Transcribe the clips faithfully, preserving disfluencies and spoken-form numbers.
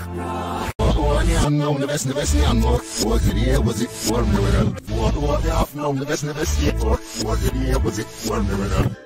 Unknown the best, the best, the unlock. Was it here? Was it warm the riddle? What what the unknown the best, the best, the or was it here? Was it warm the riddle?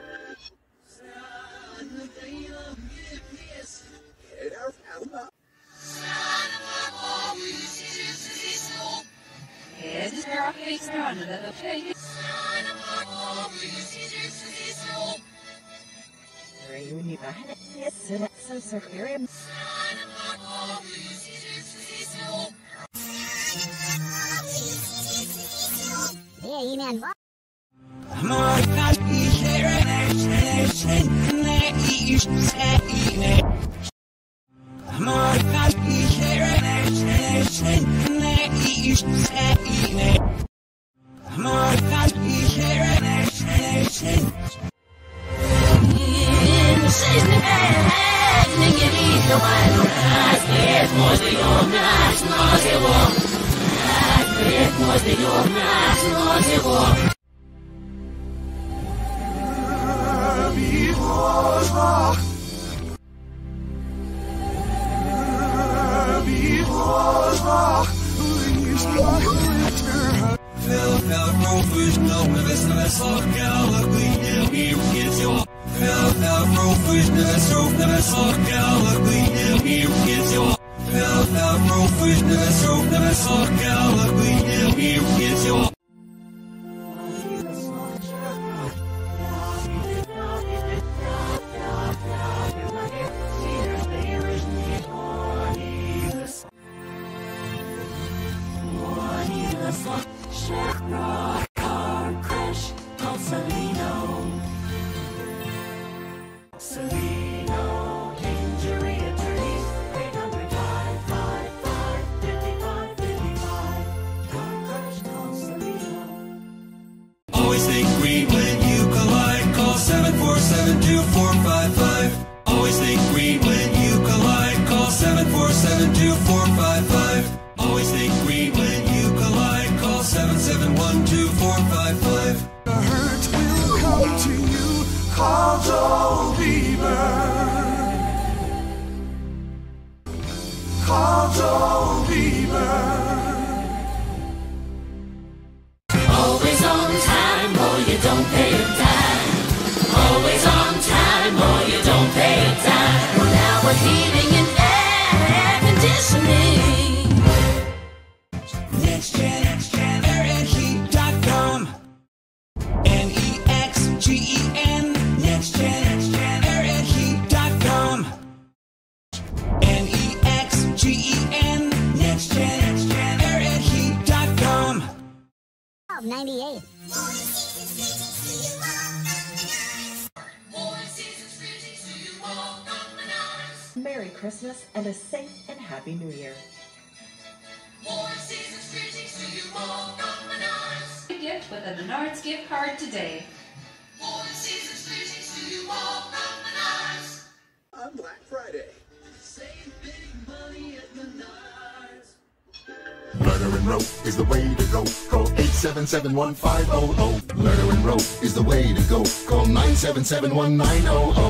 Always think green when you collide. Call seven four seven, two four five five. Always think green when you collide. Call seven four seven, two four five five. Always think green when you collide. Call seven seven one, two four five five. The hurt will come to you. Call Joel Bieber. Call Joel Bieber. Always on time or you don't pay a dime. Always on time or you don't pay a dime. Well, now we're heating and air conditioning. Next Gen, Next Gen, air and heat dot com. N E X G E N. Next Gen, Next Gen, air and heat dot com. N E X G E N. Next Gen, Next Gen, air and heat dot com. ninety-eight. Merry Christmas and a safe and happy New Year. Gift with a Menards gift card today. On Black Friday. Murder and Row is the way to go. Call eight seven seven, one five zero zero. Murder and Row is the way to go. Call nine seven seven, one nine zero zero.